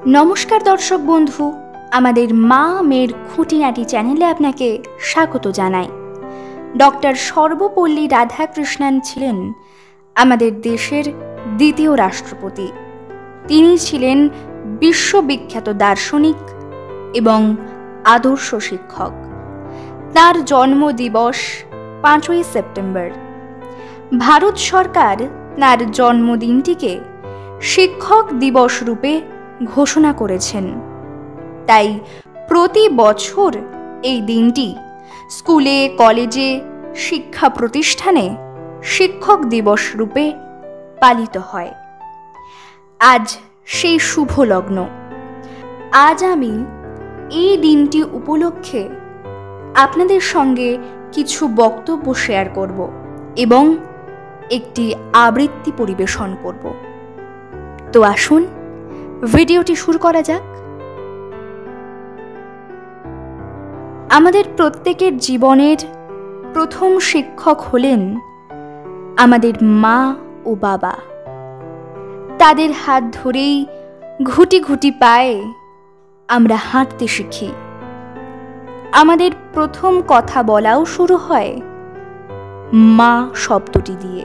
নমস্কার দর্শক বন্ধু, আমাদের মা মেয়ের খুঁটিনাটি চ্যানেলে আপনাকে স্বাগত জানাই। ডক্টর সর্বপল্লী রাধাকৃষ্ণন ছিলেন আমাদের দেশের দ্বিতীয় রাষ্ট্রপতি। তিনি ছিলেন বিশ্ববিখ্যাত দার্শনিক এবং আদর্শ শিক্ষক। তার জন্মদিবস 5ই সেপ্টেম্বর। ভারত সরকার তার জন্মদিনটিকে শিক্ষক দিবস রূপে ঘোষণা করেছেন। তাই প্রতি বছর এই দিনটি স্কুলে, কলেজে, শিক্ষা প্রতিষ্ঠানে শিক্ষক দিবস রূপে পালিত হয়। আজ সেই শুভ লগ্ন। আজ আমি এই দিনটি উপলক্ষে আপনাদের সঙ্গে কিছু বক্তব্য শেয়ার করব এবং একটি আবৃত্তি পরিবেশন করব। তো আসুন ভিডিওটি শুরু করা যাক। আমাদের প্রত্যেকের জীবনের প্রথম শিক্ষক হলেন আমাদের মা ও বাবা। তাদের হাত ধরেই ঘুটি ঘুটি পায়ে আমরা হাঁটতে শিখি। আমাদের প্রথম কথা বলাও শুরু হয় মা শব্দটি দিয়ে।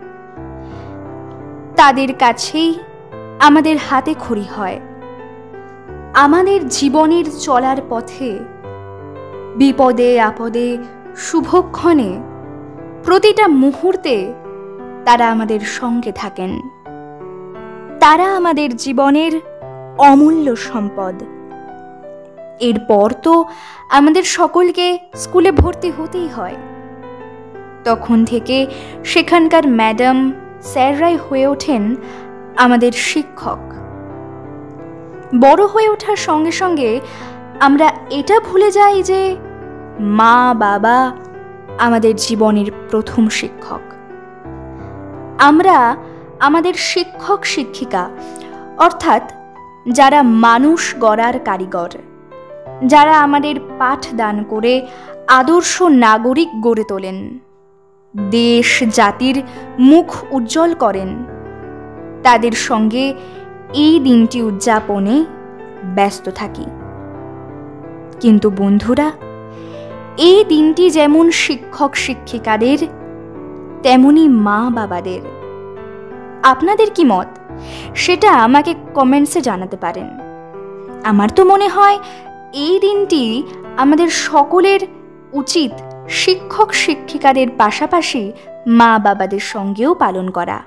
তাদের কাছেই আমাদের হাতে খড়ি হয়। আমাদের জীবনের চলার পথে বিপদে আপদে শুভক্ষণে প্রতিটা মুহূর্তে তারা আমাদের সঙ্গে থাকেন। তারা আমাদের জীবনের অমূল্য সম্পদ। এরপর তো আমাদের সকলকে স্কুলে ভর্তি হতেই হয়। তখন থেকে সেখানকার ম্যাডাম, স্যাররাই হয়ে ওঠেন আমাদের শিক্ষক। বড় হয়ে ওঠার সঙ্গে সঙ্গে আমরা এটা ভুলে যাই যে মা বাবা আমাদের জীবনের প্রথম শিক্ষক। আমরা আমাদের শিক্ষক শিক্ষিকা অর্থাৎ যারা মানুষ গড়ার কারিগর, যারা আমাদের পাঠ দান করে আদর্শ নাগরিক গড়ে তোলেন, দেশ জাতির মুখ উজ্জ্বল করেন, তাদের সঙ্গে এই দিনটি উদযাপনে ব্যস্ত থাকি। কিন্তু বন্ধুরা, এই দিনটি যেমন শিক্ষক শিক্ষিকাদের তেমনি মা বাবাদের। আপনাদের কি মত সেটা আমাকে কমেন্টসে জানাতে পারেন। আমার তো মনে হয় এই দিনটি আমাদের সকলের উচিত শিক্ষক শিক্ষিকাদের পাশাপাশি মা বাবাদের সঙ্গেও পালন করা।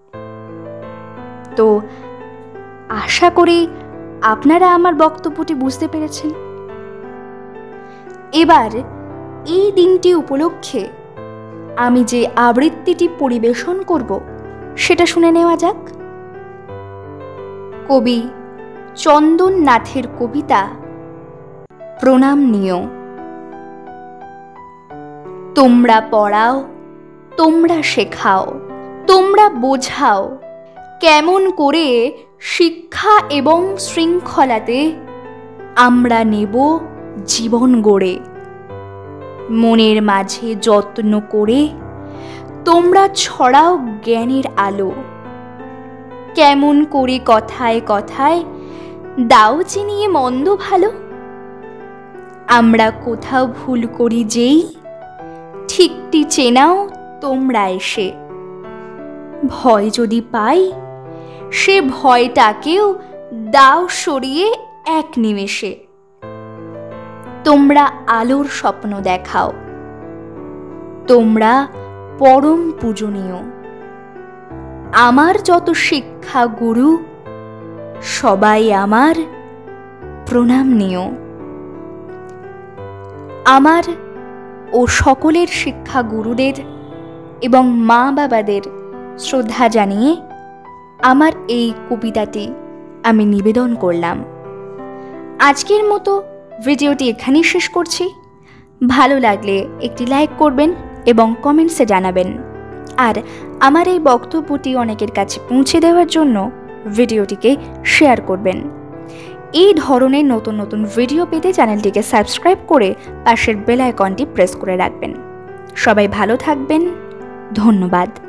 তো আশা করি আপনারা আমার বক্তব্যটি বুঝতে পেরেছেন। এবার এই দিনটি উপলক্ষে আমি যে আবৃত্তিটি পরিবেশন করব সেটা শুনে নেওয়া যাক। কবি চন্দন নাথের কবিতা প্রণাম নিও। তোমরা পড়াও, তোমরা শেখাও, তোমরা বোঝাও, কেমন করে শিক্ষা এবং শৃঙ্খলাতে আমরা নেব জীবন গড়ে। মনের মাঝে যত্ন করে তোমরা ছড়াও জ্ঞানের আলো। কেমন করে কথায় কথায় দাও চিনিয়ে মন্দ ভালো। আমরা কোথাও ভুল করি যেই ঠিকটি চেনাও তোমরা এসে। ভয় যদি পাই সে ভয়টাকেও দাও সরিয়ে এক নিমেষে। তোমরা আলোর স্বপ্ন দেখাও, তোমরা পরম পূজনীয়। আমার যত শিক্ষা গুরু সবাই আমার প্রণাম নিও। আমার ও সকলের শিক্ষা গুরুদের এবং মা বাবাদের শ্রদ্ধা জানিয়ে আমার এই কবিতাটি আমি নিবেদন করলাম। আজকের মতো ভিডিওটি এখানেই শেষ করছি। ভালো লাগলে একটি লাইক করবেন এবং কমেন্টসে জানাবেন। আর আমার এই বক্তব্যটি অনেকের কাছে পৌঁছে দেওয়ার জন্য ভিডিওটিকে শেয়ার করবেন। এই ধরনের নতুন নতুন ভিডিও পেতে চ্যানেলটিকে সাবস্ক্রাইব করে পাশের বেল আইকনটি প্রেস করে রাখবেন। সবাই ভালো থাকবেন। ধন্যবাদ।